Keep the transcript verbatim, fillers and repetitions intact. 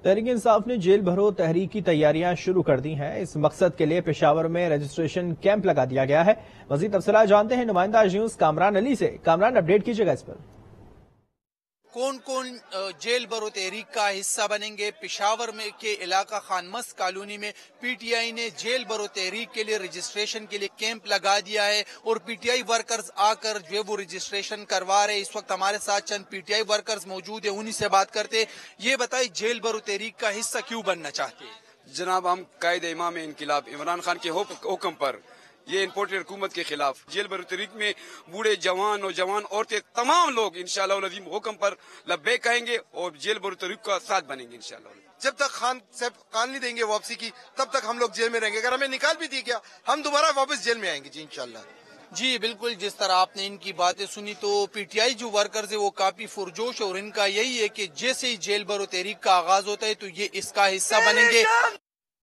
تحریک انصاف نے جیل بھرو تحریک کی تیاریاں شروع کر دی ہیں۔ اس مقصد کے لیے پشاور میں رجسٹریشن کیمپ لگا دیا گیا ہے۔ مزید تفصیلات جانتے ہیں نمائندہ نیوز کامران علی سے۔ کامران، اپڈیٹ کیجیے گا اس پر۔ کون کون جیل بھرو تحریک کا حصہ بنیں گے؟ پشاور میں کے علاقہ خان مس کالونی میں پی ٹی آئی نے جیل بھرو تحریک کے لیے رجسٹریشن کے لیے کیمپ لگا دیا ہے اور پی ٹی آئی ورکرز آ کر جو وہ رجسٹریشن کروا رہے۔ اس وقت ہمارے ساتھ چند پی ٹی آئی ورکرز موجود ہیں، انہی سے بات کرتے۔ یہ بتائیں، جیل بھرو تحریک کا حصہ کیوں بننا چاہتے ہیں؟ جناب، ہم قائد امام انقلاب عمران خان کے حکم پر یہ امپورٹڈ حکومت کے خلاف جیل بھرو تحریک میں بوڑھے جوان نوجوان عورتیں تمام لوگ انشاءاللہ العظیم حکم پر لبیک کہیں گے اور جیل بھرو تحریک کا ساتھ بنیں گے انشاءاللہ۔ جب تک خان صاحب کان نہیں دیں گے واپسی کی، تب تک ہم لوگ جیل میں رہیں گے۔ اگر ہمیں نکال بھی دی گیا، ہم دوبارہ واپس جیل میں آئیں گے جی انشاءاللہ۔ جی بالکل، جس طرح آپ نے ان کی باتیں سنی تو پی ٹی آئی جو ورکرز ہے وہ کافی پرجوش، اور ان کا یہی ہے کہ جیسے ہی جیل بھرو تحریک کا آغاز ہوتا ہے تو یہ اس کا حصہ بنیں گے۔